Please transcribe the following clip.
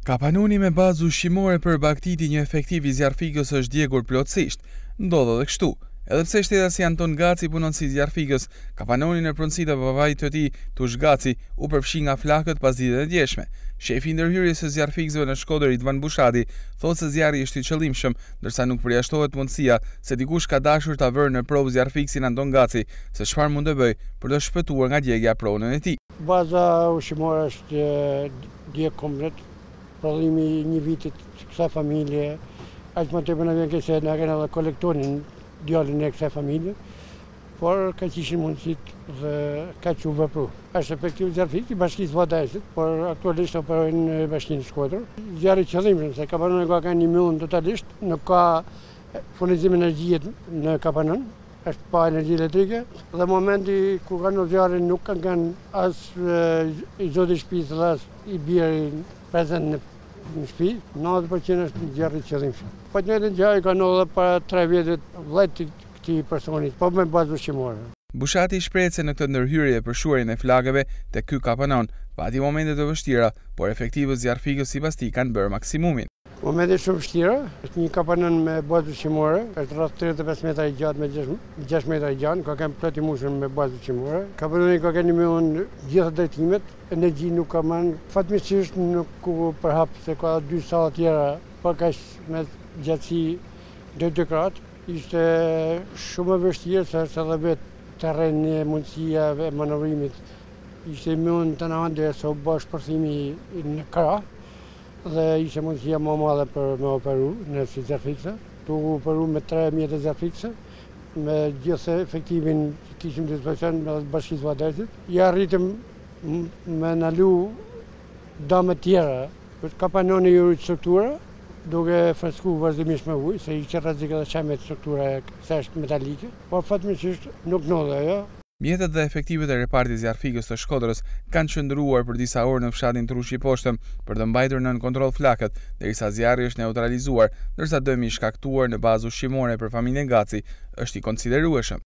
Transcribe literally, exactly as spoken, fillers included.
Kapanoni me bazë ushqimore për baktiti një efektiv i zjarfikës është djegur plotësisht, ndodh edhe kështu. Edhe pse shtetasi Anton Gaci punon si zjarfikës, Kapanoni në pronësi të babait të tij, Tush Gaci, u përfshi nga flakët pas ditën e djeshme. Shefi i ndërhyrjes së zjarfikësve në Shkodër, Idvan Bushati, thotë se zjarri është i qëllimshëm, ndërsa nuk përjashtohet mundësia se dikush ka dashur ta vërë në provë zjarfikësin Anton Gaci, se çfarë mund të bëj për të shpëtuar nga djegja pronën e tij. Baza ushqimore është djeg komplet. Prodhimi i një vitit kësaj familje, aq më tepër na vjen keq se na kanë edhe kolektonin djalin e kësaj familje, por ka ishin mundësitë dhe ka që vepru. Është efektiv zjarfik i bashkisë Vadaesit, por aktualisht operojnë në bashkinë Shkodër. Zjarri qëllimshëm se Kapanoni ka kanë një mbyllje totalisht, nuk ka furnizim energjie në Kapanon, është pa energji elektrike dhe në momenti ku kanë zjarrin nuk kanë kanë as i zoti shtëpisë dhe as i biri prezent në në shtëpi, nëntëdhjetë përqind është zjarri i qëllimshëm. Po të njëjtën gjë ka ndodhur para tre vjetit vëllait të këtij personi, po me bazë ushqimore. Bushati shpreh se në këtë ndërhyrje për shuarin e flakëve tek ky Kapanon pati momente të vështira, por efektivët zjarfikës sipas tij kanë bërë maksimumin. Momente shumë vështira, është një Kapanon me bazë ushqimore, është rreth tridhjetë e pesë metra i gjatë me gjashtë metra i gjatë, ka kanë plot i mbushur me bazë ushqimore. Kapanoni ka kanë mbyllur gjitha drejtimet, energji nuk ka marrë. Fatmirësisht nuk u përhap se ka dy salla tjera, pa kaq me gjatësi deri dy kratë. Ishte shumë e vështirë se është edhe vetë terreni, mundësia e manovrimit. Ishte mbyllur të në ande se u bë shpërthimi në krah dhe ishte mundësia më e madhe për me operu në si zjarfikse. Tu operu me tre mjete zjarfikse, me gjithë efektivin që kishim dispozicion me bashkisë Vadaesit. Ja arritëm me nalu dame tjera. Kapanoni i rrit struktura, duke fresku vazhdimisht me ujë, se ishte rrezik edhe çajme struktura e thjesht metalike, por fatmirësisht nuk ndodhi ajo. Mjetet dhe efektivet e repartit zjarfikës të Shkodrës kanë qëndruar për disa orë në fshatin Trushi Poshtëm për të mbajtur nën kontroll flakët, derisa zjarri është neutralizuar, ndërsa dëmi i shkaktuar në bazë ushqimore për familjen Gaci është i konsiderueshëm.